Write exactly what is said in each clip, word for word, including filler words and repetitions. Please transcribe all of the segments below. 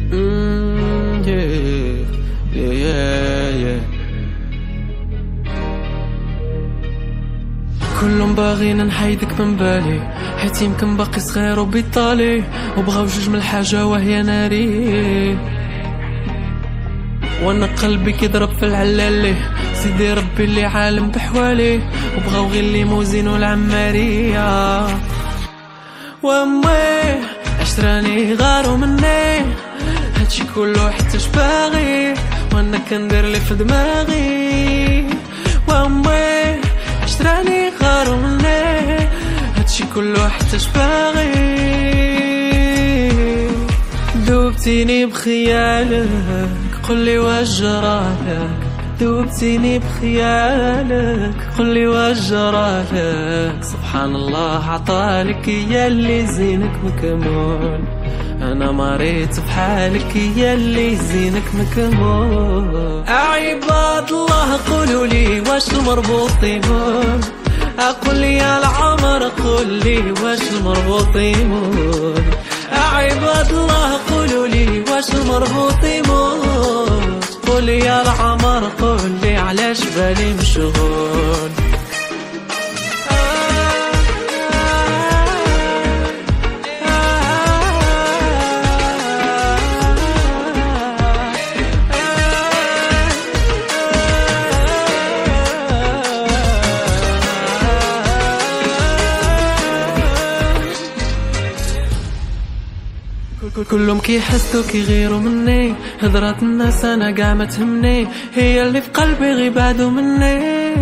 Mm, yeah, yeah, yeah, yeah. كلهم باغينا نحيدك من بالي، حيت يمكن باقي صغير وبيطالي، وبغاو جوج من الحاجة وهي ناري، وانا قلبي كيضرب في العلالي. سيدي ربي اللي عالم بحوالي، وبغاو غير ليموزين والعمارية. وامي عشراني غاروا مني، هادشي كله حتى شباغي، وانا كندير لي في دماغي. وامي عشراني غاروا مني، هادشي كله حتى شباغي. دوبتيني بخيالك، قولي واش جرالك. دوبتيني بخيالك، قولي واش جرالك. سبحان الله عطالك يا اللي زينك مكمول، انا مريت بحالك يا اللي زينك مكمول. عباد الله قولوا لي واش المربوط يمول، اقول لي يا العمر قول لي واش المربوط يمول. عباد الله قولوا لي واش المربوط يمول، قولي يا العمر قولي علاش بالي مشغول. كلهم كيحسدوا كيغيروا مني، هضرات الناس انا قاع ما تهمني، هي اللي في قلبي غير بعدوا مني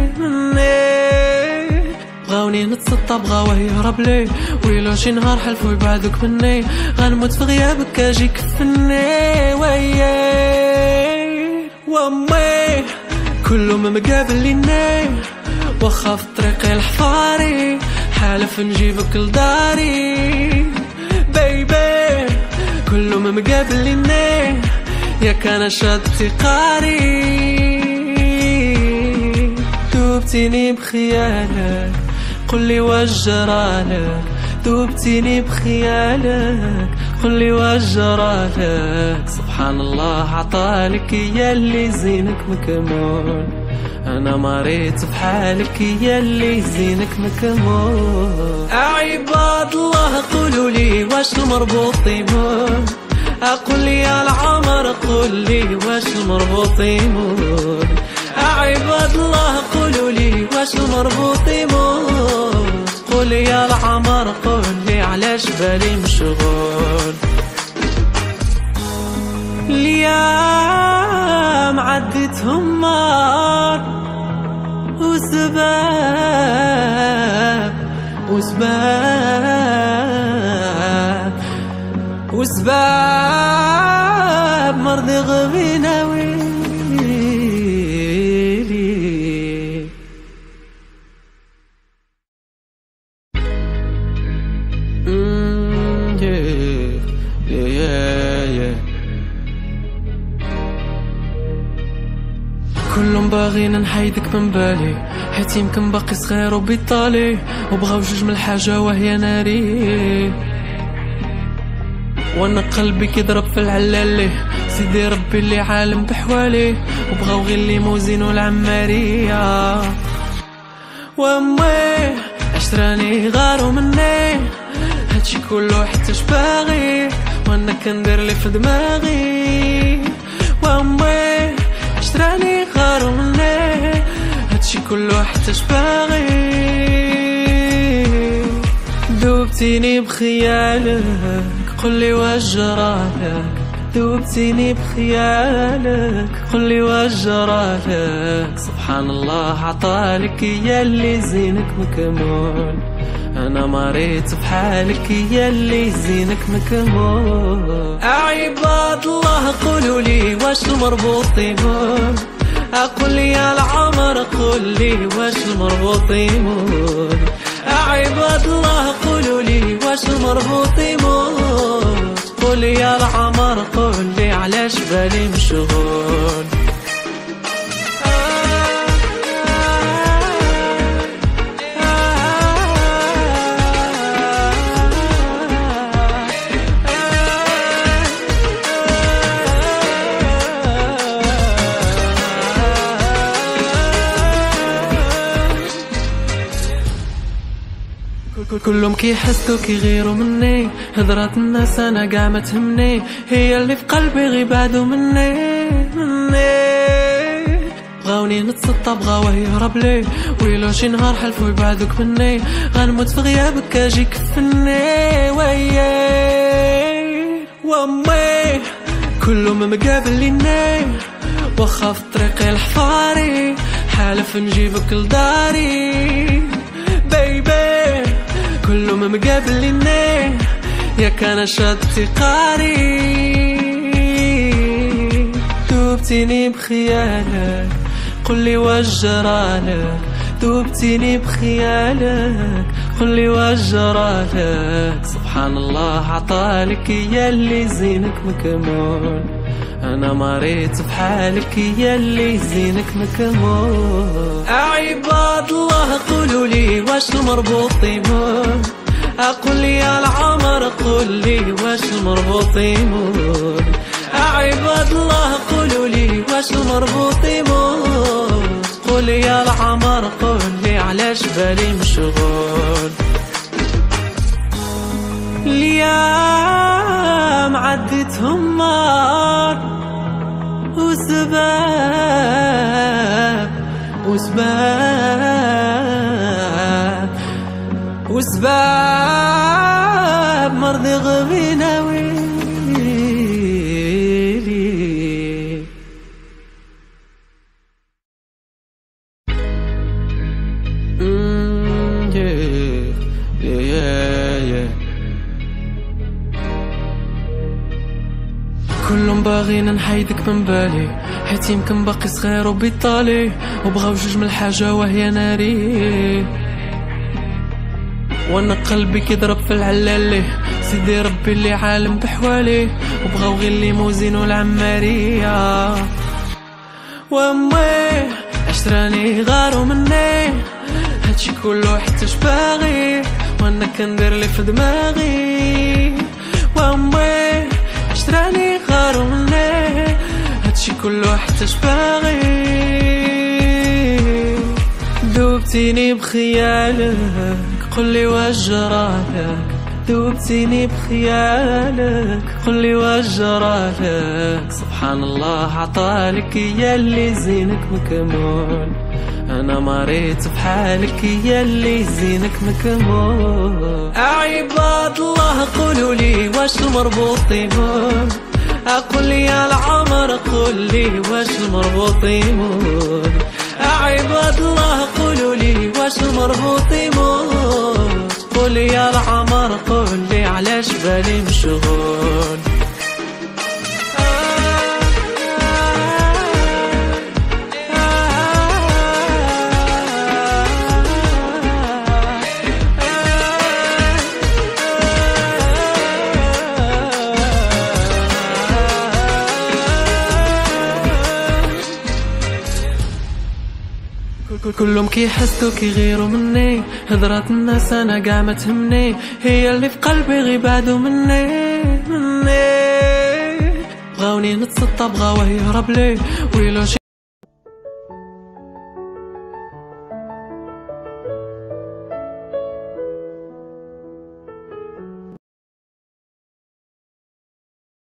مني. بغاوني نتسطى بغاوه يهرب لي، ويلو شي نهار حلفوا يبعدوك مني، غنموت في غيابك اجي كفني. وياي وامي كلهم مقابليني، واخا في طريقي الحفاري، حالف نجيبك لداري. بيبي كلهم مقابليني، يا كان شادتي قاري. دوبتيني بخيالك، قولي واش جرالك. دوبتيني بخيالك، قولي واش جرالك. سبحان الله عطالك يا اللي زينك مكمول، انا مريت بحالك يا اللي زينك مكمول. عباد الله قولوا لي واش المربوط يمول، اقول لي يا العمر قول لي واش المربوط يمول. عباد الله قولوا لي واش المربوط يمول، قولي يا العمر قول لي علاش بالي مشغول. اليوم عديتهم مار، وسباب وسباب وسباب مرضي غبينا ويلي. Mm, yeah, yeah, yeah, yeah. كلهم باغينا نحيدك من بالي، حيت يمكن باقي صغير وبيطالي، وبغاو جوج من الحاجة وهي ناري، وانا قلبي كيضرب في العلالي. سيدي ربي اللي عالم بحوالي، وبغاو غير ليموزين والعمارية. وامي عشراني غاروا مني، هادشي كله حتى شباغي، وانا كندير لي في دماغي. وامي عشراني غاروا مني، هادشي كله حتى شباغي. دوبتيني بخيالك، قولي واش جرالك. دوبتيني بخيالك، قولي واش جرالك. سبحان الله عطالك يا اللي زينك مكمول، انا مريت بحالك يا اللي زينك مكمول. عباد الله قولوا لي واش المربوط يمول، اقول لي يا العمر قول لي واش المربوط يمول. عباد الله قولوا لي واش المربوط يمول، قولي يا العمر قولي علاش بالي مشغول. كلهم كيحسدوا كيغيروا مني، هضرات الناس انا قاع ما تهمني، هي اللي في قلبي غير بعدوا مني مني. بغاوني نتسطى بغاوه يهرب لي، ويلو شي نهار حلفوا يبعدوك مني، غنموت في غيابك اجي كفني وياي وامي. كلهم مقابليني واخا في طريقي الحفاري، حالف نجيبك لداري بيبي. كلهم مقابليني ياك انا شادتي قاري، دوبتيني بخيالك قولي واش جرالك، دوبتيني بخيالك قولي واش جرالك. سبحان الله عطالك يا اللي زينك مكمول، انا مريت بحالك يا اللي زينك مكمول. عباد الله قولوا لي واش المربوط يمون، اقول لي يا العمر قول لي واش المربوط يمون. عباد الله قولوا لي واش المربوط يمون، قول لي يا العمر قول لي علاش بالي مشغول. الايام عديتهم مار وسباب وسباب وسباب مرضي غبينا ويلي. كلهم باغينا نحيدك من بالي، حيت يمكن باقي صغير وبيطالي، وبغاو جوج من الحاجة وهي ناري، وانا قلبي كيضرب في العلالي. سيدي ربي اللي عالم بحوالي، وبغاو غير الليموزين والعمارية. وامي عشراني غاروا مني، هادشي كله حتى شباغي، وانا كندير لي في دماغي. وامي عشراني غاروا مني، هادشي كله حتى شباغي. دوبتيني بخيالك قولي واش جرالك، دوبتيني بخيالك قولي واش جرالك. سبحان الله عطالك يا اللي زينك مكمول، انا مريت بحالك يا اللي زينك مكمول. عباد الله قولوا لي واش المربوط يمون، اقول لي يا العمر قول لي واش المربوط يمون. عباد الله قولوا لي واش المربوط يمون، قول لي يا العمر قول لي علاش بالي مشغول. كلهم كيحسدوا كيغيروا مني، هضرات الناس انا قاع ما تهمني، هي اللي في قلبي غير بعدوا مني مني. بغاوني نتسطى بغاوه يهرب لي، ويلو